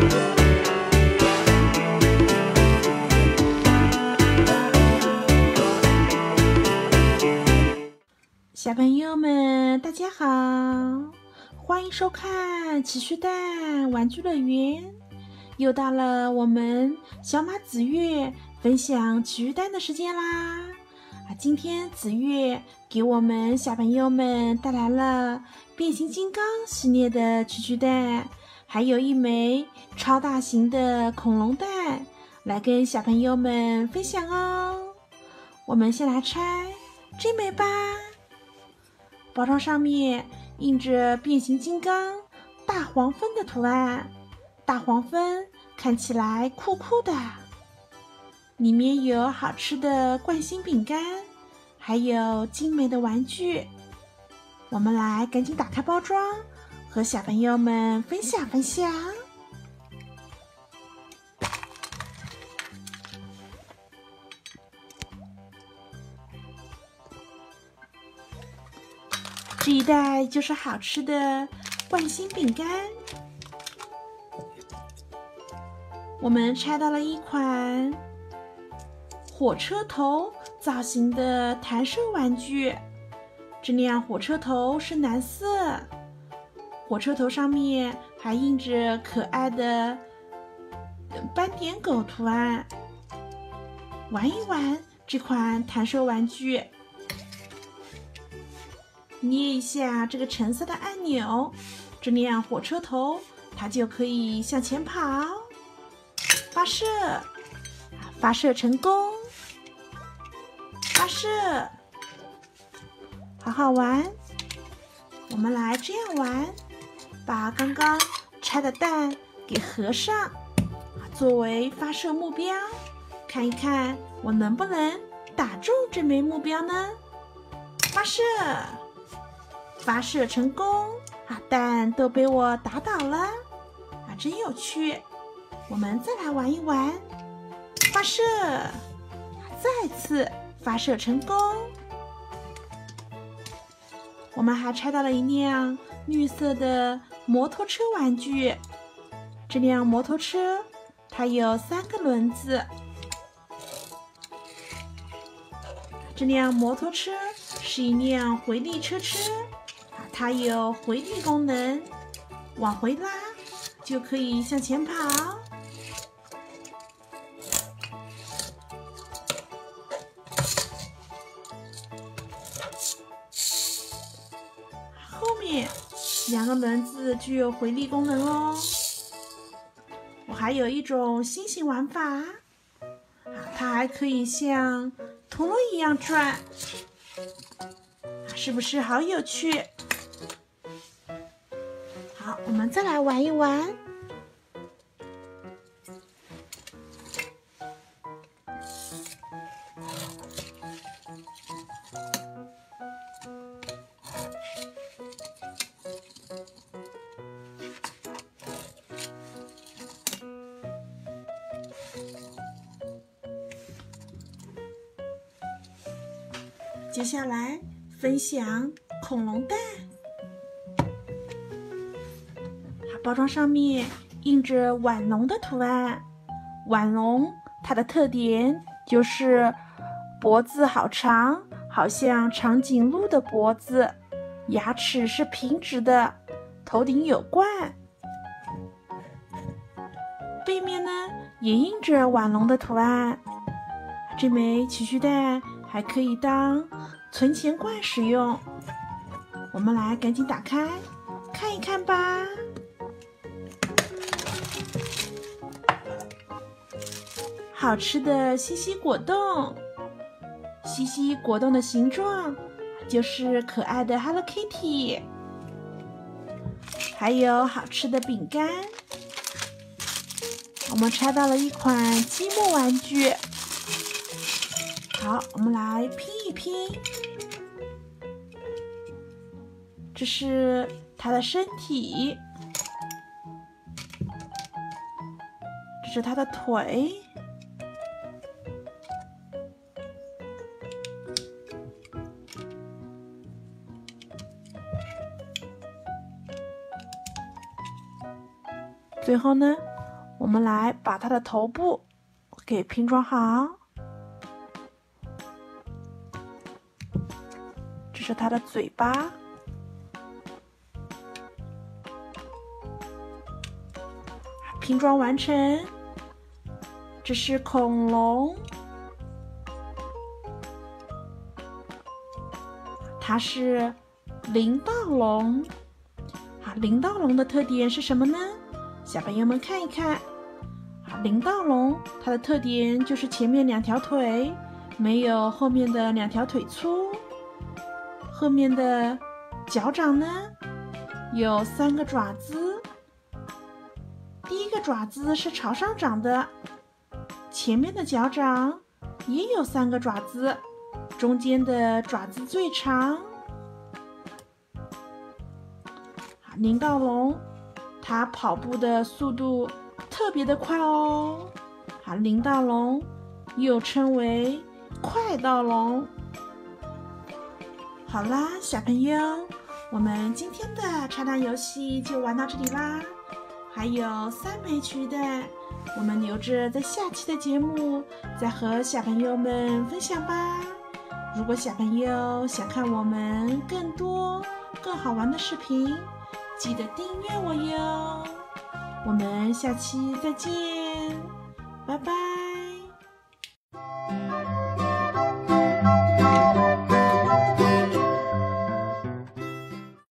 小朋友们，大家好，欢迎收看奇趣蛋玩具乐园。又到了我们小马紫月分享奇趣蛋的时间啦！今天紫月给我们小朋友们带来了变形金刚系列的奇趣蛋，还有一枚超大型的恐龙蛋，来跟小朋友们分享哦。我们先来拆这枚吧。包装上面印着变形金刚大黄蜂的图案，大黄蜂看起来酷酷的。里面有好吃的冠心饼干，还有精美的玩具。我们来赶紧打开包装，和小朋友们分享分享。这一袋就是好吃的冠心饼干。我们拆到了一款火车头造型的弹射玩具，这辆火车头是蓝色，火车头上面还印着可爱的斑点狗图案。玩一玩这款弹射玩具。捏一下这个橙色的按钮，这辆火车头它就可以向前跑。发射，发射成功，发射，好好玩。我们来这样玩，把刚刚拆的蛋给合上，作为发射目标，看一看我能不能打中这枚目标呢？发射。发射成功，蛋都被我打倒了，真有趣。我们再来玩一玩，发射，再次发射成功。我们还拆到了一辆绿色的摩托车玩具，这辆摩托车它有3个轮子。这辆摩托车是一辆回力车，它有回力功能，往回拉就可以向前跑。后面2个轮子具有回力功能哦。我还有一种新型玩法，它还可以像陀螺一样转，是不是好有趣？好，我们再来玩一玩。接下来分享恐龙蛋。包装上面印着腕龙的图案，腕龙它的特点就是脖子好长，好像长颈鹿的脖子，牙齿是平直的，头顶有冠。背面呢也印着腕龙的图案。这枚奇趣蛋还可以当存钱罐使用。我们来赶紧打开看一看吧。好吃的西西果冻，西西果冻的形状就是可爱的 Hello Kitty， 还有好吃的饼干。我们拆到了一款积木玩具，好，我们来拼一拼。这是它的身体，这是它的腿。最后呢， 我们来把它的头部给拼装好。这是它的嘴巴，拼装完成。这是恐龙，它是林盗龙。林盗龙的特点是什么呢？小朋友们看一看。林盗龙它的特点就是前面2条腿没有后面的2条腿粗，后面的脚掌呢有3个爪子，第一个爪子是朝上长的，前面的脚掌也有3个爪子，中间的爪子最长。林盗龙它跑步的速度特别的快哦。林盗龙又称为快盗龙。好啦，小朋友，我们今天的拆弹游戏就玩到这里啦。还有3枚取蛋，我们留着在下期的节目再和小朋友们分享吧。如果小朋友想看我们更多更好玩的视频，记得订阅我哟。我们下期再见，拜拜。